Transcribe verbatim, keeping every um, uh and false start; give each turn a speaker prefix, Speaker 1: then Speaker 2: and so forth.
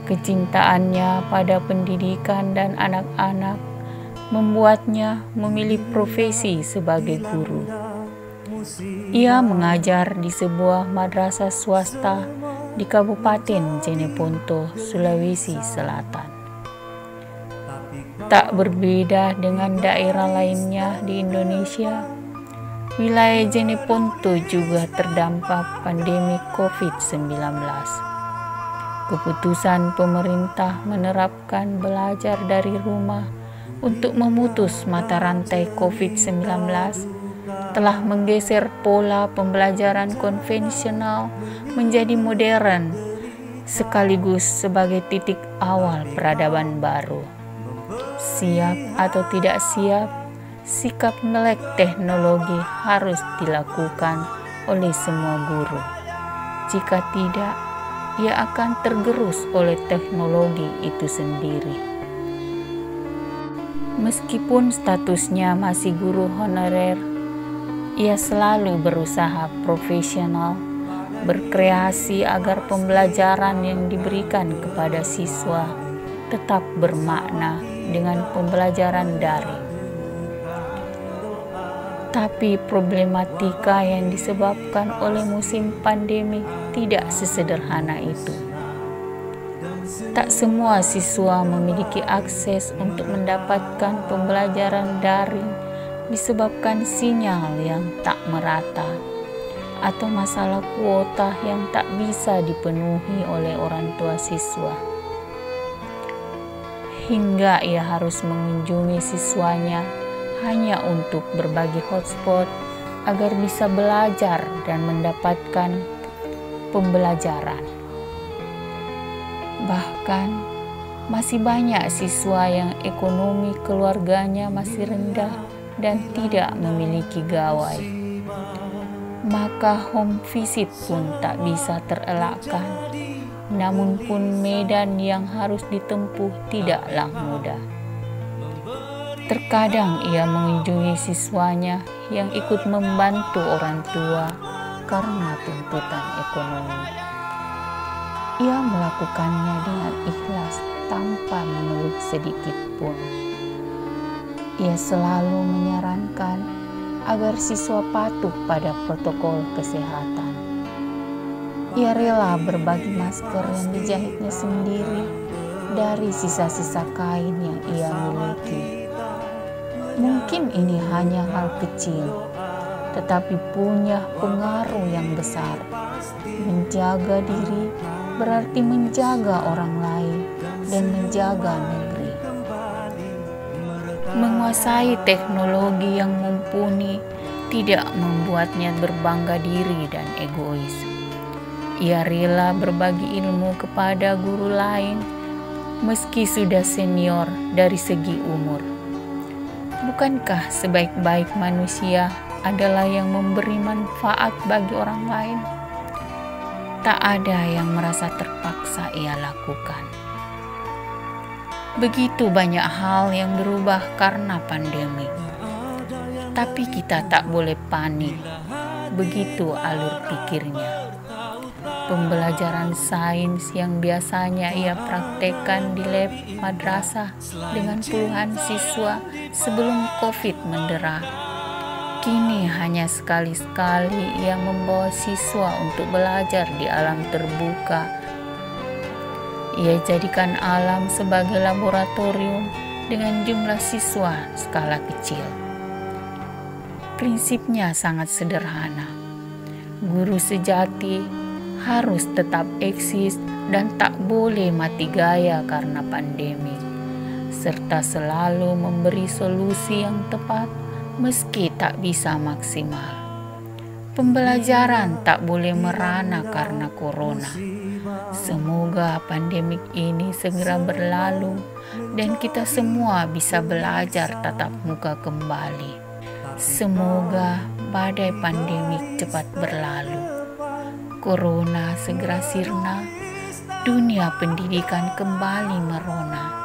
Speaker 1: Kecintaannya pada pendidikan dan anak-anak membuatnya memilih profesi sebagai guru. Ia mengajar di sebuah madrasah swasta di Kabupaten Jeneponto, Sulawesi Selatan. Tak berbeda dengan daerah lainnya di Indonesia, wilayah Jeneponto juga terdampak pandemi covid sembilan belas. Keputusan pemerintah menerapkan belajar dari rumah untuk memutus mata rantai covid sembilan belas telah menggeser pola pembelajaran konvensional menjadi modern, sekaligus sebagai titik awal peradaban baru. Siap atau tidak siap, sikap melek teknologi harus dilakukan oleh semua guru. Jika tidak, ia akan tergerus oleh teknologi itu sendiri. Meskipun statusnya masih guru honorer, ia selalu berusaha profesional, berkreasi agar pembelajaran yang diberikan kepada siswa tetap bermakna dengan pembelajaran daring. Tapi problematika yang disebabkan oleh musim pandemi tidak sesederhana itu. Tak semua siswa memiliki akses untuk mendapatkan pembelajaran daring disebabkan sinyal yang tak merata atau masalah kuota yang tak bisa dipenuhi oleh orang tua siswa. Hingga ia harus mengunjungi siswanya hanya untuk berbagi hotspot agar bisa belajar dan mendapatkan pembelajaran. Bahkan masih banyak siswa yang ekonomi keluarganya masih rendah dan tidak memiliki gawai. Maka home visit pun tak bisa terelakkan. Namun pun medan yang harus ditempuh tidaklah mudah. Terkadang ia mengunjungi siswanya yang ikut membantu orang tua karena tuntutan ekonomi. Ia melakukannya dengan ikhlas tanpa mengeluh sedikit pun. Ia selalu menyarankan agar siswa patuh pada protokol kesehatan. Ia rela berbagi masker yang dijahitnya sendiri dari sisa-sisa kain yang ia miliki. Mungkin ini hanya hal kecil, tetapi punya pengaruh yang besar. Menjaga diri berarti menjaga orang lain dan menjaga negeri. Menguasai teknologi yang mumpuni tidak membuatnya berbangga diri dan egois. Ia rela berbagi ilmu kepada guru lain meski sudah senior dari segi umur. Bukankah sebaik-baik manusia adalah yang memberi manfaat bagi orang lain? Tak ada yang merasa terpaksa ia lakukan. Begitu banyak hal yang berubah karena pandemi. Tapi kita tak boleh panik. Begitu alur pikirnya. Pembelajaran sains yang biasanya ia praktekkan di lab madrasah dengan puluhan siswa sebelum COVID mendera, kini hanya sekali-sekali ia membawa siswa untuk belajar di alam terbuka. Ia jadikan alam sebagai laboratorium dengan jumlah siswa skala kecil. Prinsipnya sangat sederhana. Guru sejati harus tetap eksis dan tak boleh mati gaya karena pandemi, serta selalu memberi solusi yang tepat meski tak bisa maksimal. Pembelajaran tak boleh merana karena corona. Semoga pandemik ini segera berlalu dan kita semua bisa belajar tatap muka kembali. Semoga badai pandemik cepat berlalu. Corona segera sirna, dunia pendidikan kembali merona.